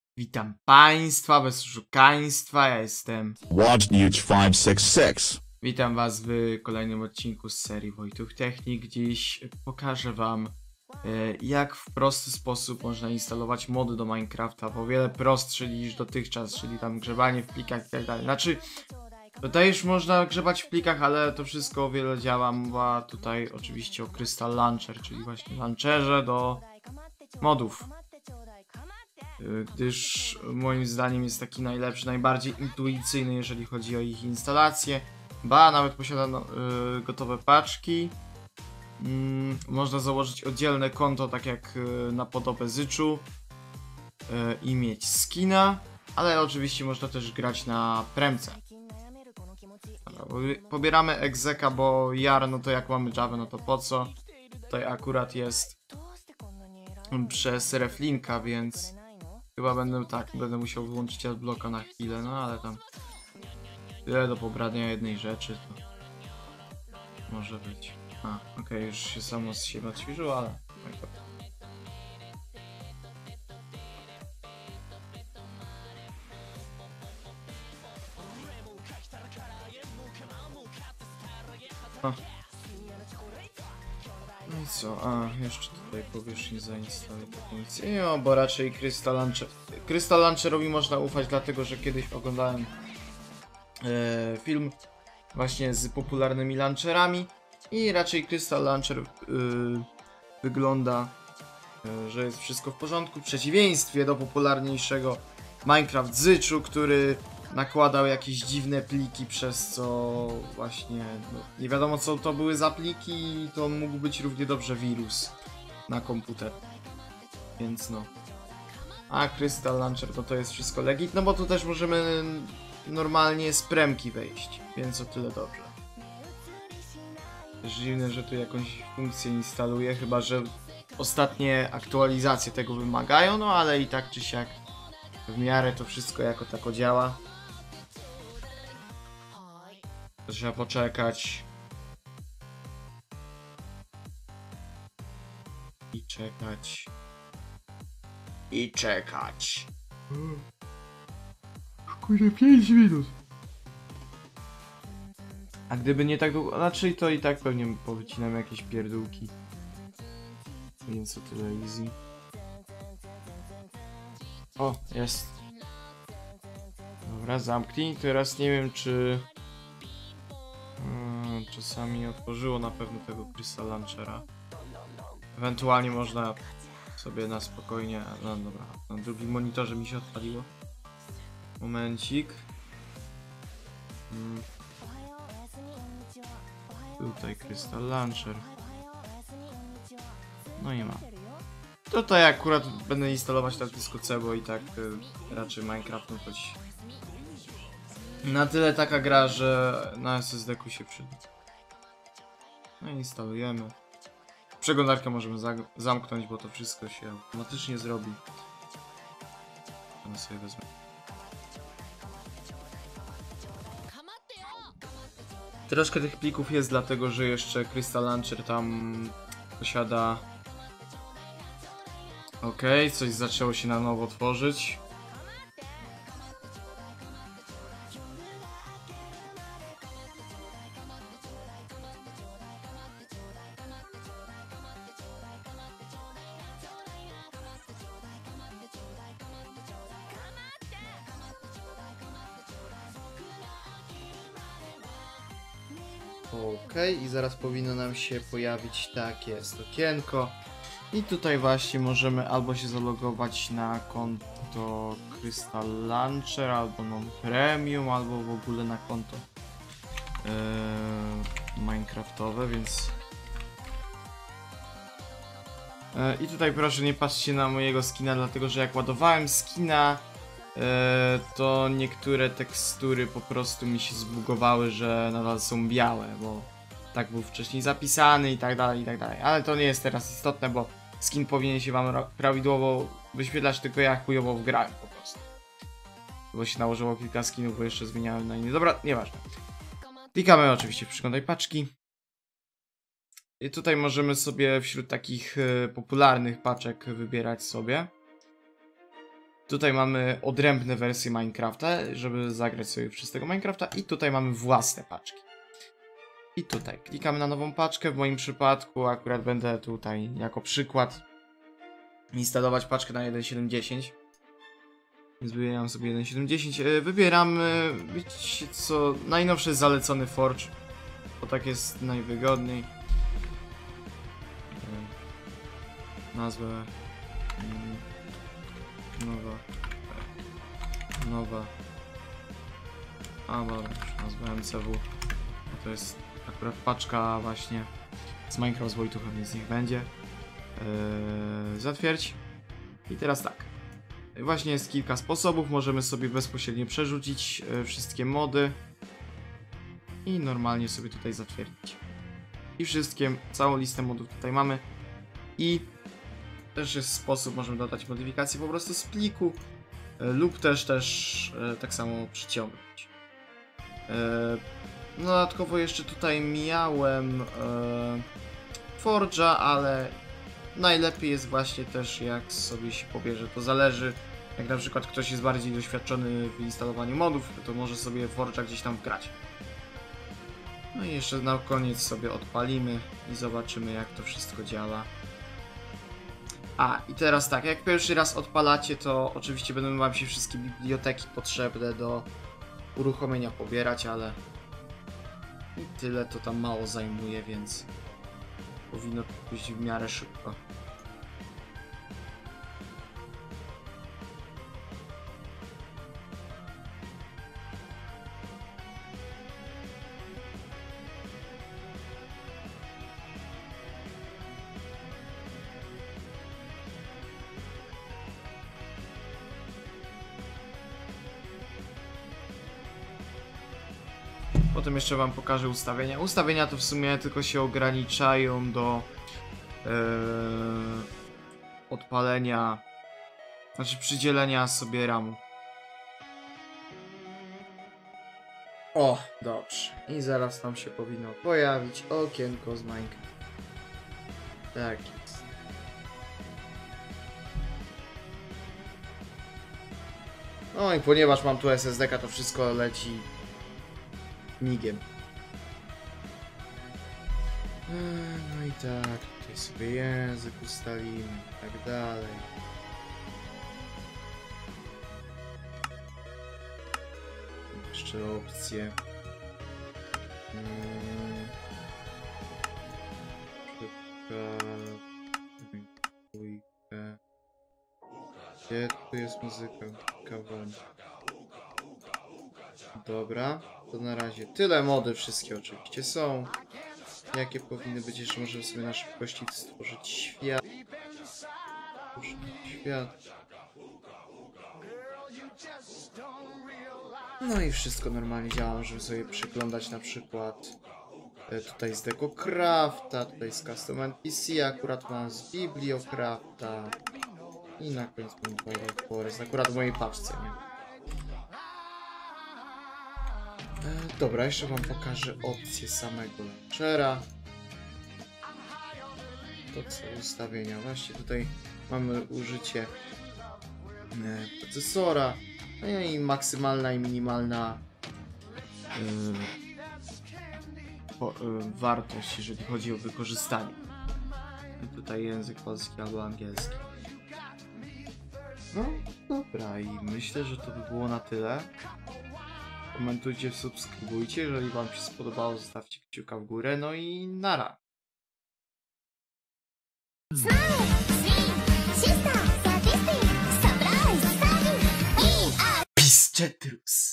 Witam Państwa bez oszukaństwa, ja jestem WatchNews566. Witam Was w kolejnym odcinku z serii Wojtuch Technik. Dziś pokażę Wam jak w prosty sposób można instalować mody do Minecrafta, o wiele prostszy niż dotychczas, czyli tam grzebanie w plikach i tak dalej. Znaczy, tutaj już można grzebać w plikach, ale to wszystko o wiele działa. Mowa tutaj oczywiście o Crystal Launcher, czyli właśnie launcherze do modów. Gdyż moim zdaniem jest taki najlepszy, najbardziej intuicyjny, jeżeli chodzi o ich instalację. Ba, nawet posiada gotowe paczki. Można założyć oddzielne konto, tak jak na podobę Zyczu, i mieć skina, ale oczywiście można też grać na premce. Pobieramy exeka, bo jar, no to jak mamy Java, no to po co? Tutaj akurat jest przez reflinka, więc chyba będę musiał wyłączyć adblocka na chwilę, no ale tam tyle do pobrania jednej rzeczy, to może być. Okej, już się samo z siebie odświeżyło, ale no i co? Jeszcze tutaj powierzchnię zainstaluję tę funkcję. No, bo raczej Crystal Launcherowi można ufać, dlatego że kiedyś oglądałem film właśnie z popularnymi launcherami i raczej Crystal Launcher wygląda, że jest wszystko w porządku, w przeciwieństwie do popularniejszego Minecraft Zyczu, który nakładał jakieś dziwne pliki, przez co właśnie nie wiadomo co to były za pliki i to mógł być równie dobrze wirus na komputer, więc no. A Crystal Launcher to jest wszystko legit, no bo tu też możemy normalnie z premki wejść, więc o tyle dobrze. Dziwne, że tu jakąś funkcję instaluję, chyba że ostatnie aktualizacje tego wymagają, no ale i tak czy siak w miarę to wszystko jako tako działa. Trzeba poczekać. I czekać. I czekać. Kurde, 5 minut. A gdyby nie tak długo, znaczy to i tak pewnie powycinam jakieś pierdółki. Więc o tyle easy. O, jest. Dobra, zamknij. Teraz nie wiem, czy czasami otworzyło na pewno tego Crystal Launchera. Ewentualnie można sobie na spokojnie. No dobra, na drugim monitorze mi się odpaliło. Momencik. Tutaj Crystal Launcher. No i ma. Tutaj akurat będę instalować na dysku C, bo i tak raczej Minecraft, no choć na tyle taka gra, że na SSD-ku się przyda. No i instalujemy. Przeglądarkę możemy zamknąć, bo to wszystko się automatycznie zrobi. Ja sobie wezmę. Troszkę tych plików jest, dlatego że jeszcze Crystal Launcher tam posiada. Okej, coś zaczęło się na nowo tworzyć. Okej, i zaraz powinno nam się pojawić takie okienko. I tutaj właśnie możemy albo się zalogować na konto Crystal Launcher, albo non-premium, albo w ogóle na konto minecraftowe, więc i tutaj proszę nie patrzcie na mojego skina, dlatego że jak ładowałem skina, to niektóre tekstury po prostu mi się zbugowały, że nadal są białe, bo tak był wcześniej zapisany i tak dalej, ale to nie jest teraz istotne, bo skin powinien się wam prawidłowo wyświetlać, tylko ja chujowo wgrałem po prostu. Bo się nałożyło kilka skinów, bo jeszcze zmieniałem na inne. Dobra, nieważne. Klikamy oczywiście w przeglądaj paczki. I tutaj możemy sobie wśród takich popularnych paczek wybierać sobie. Tutaj mamy odrębne wersje Minecrafta, żeby zagrać sobie przez tego Minecrafta. I tutaj mamy własne paczki. I tutaj klikamy na nową paczkę. W moim przypadku akurat będę tutaj jako przykład instalować paczkę na 1.7.10. Więc wybieram sobie 1.7.10. Wybieramy, wiecie co, najnowszy zalecony Forge. Bo tak jest najwygodniej. Nazwę nowa bo już nazwę MCW. To jest akurat paczka właśnie z Minecraft z Wojtuchem, więc niech będzie. Zatwierdź. I teraz tak. Właśnie jest kilka sposobów. Możemy sobie bezpośrednio przerzucić wszystkie mody. I normalnie sobie tutaj zatwierdzić. I wszystkie, całą listę modów tutaj mamy. I też jest sposób, możemy dodać modyfikacje po prostu z pliku. Lub też tak samo przyciągnąć. Dodatkowo jeszcze tutaj miałem Forge'a, ale najlepiej jest właśnie też jak sobie się pobierze. To zależy, jak na przykład ktoś jest bardziej doświadczony w instalowaniu modów, to może sobie Forge'a gdzieś tam wgrać. No i jeszcze na koniec sobie odpalimy i zobaczymy, jak to wszystko działa. I teraz tak, jak pierwszy raz odpalacie, to oczywiście będą wam się wszystkie biblioteki potrzebne do uruchomienia pobierać, ale tyle to tam mało zajmuje, więc powinno pójść w miarę szybko. Potem jeszcze wam pokażę ustawienia. Ustawienia to w sumie tylko się ograniczają do odpalenia, znaczy przydzielenia sobie ramu. O, dobrze. I zaraz nam się powinno pojawić okienko z Minecraft. Tak jest. No i ponieważ mam tu SSD-ka, to wszystko leci migiem. No i tak, tutaj sobie język ustalimy i tak dalej. Jeszcze opcje. Gdzie tu jest muzyka? Kawałek. Dobra, to na razie tyle. Mody wszystkie oczywiście są. Jakie powinny być? Jeszcze możemy sobie na szybkości stworzyć świat. No i wszystko normalnie działa. Możemy sobie przeglądać na przykład tutaj z DecoCrafta, tutaj z Custom NPC, akurat mam z Bibliocrafta i na koniec mam Twilight Forest, akurat w mojej paczce, nie? Dobra, jeszcze wam pokażę opcję samego launchera. To co ustawienia. Właśnie tutaj mamy użycie procesora, no i maksymalna i minimalna wartość, jeżeli chodzi o wykorzystanie. I tutaj język polski albo angielski. No dobra, i myślę, że to by było na tyle. Komentujcie, subskrybujcie, jeżeli wam się spodobało, zostawcie kciuka w górę, no i nara. Piscetrus.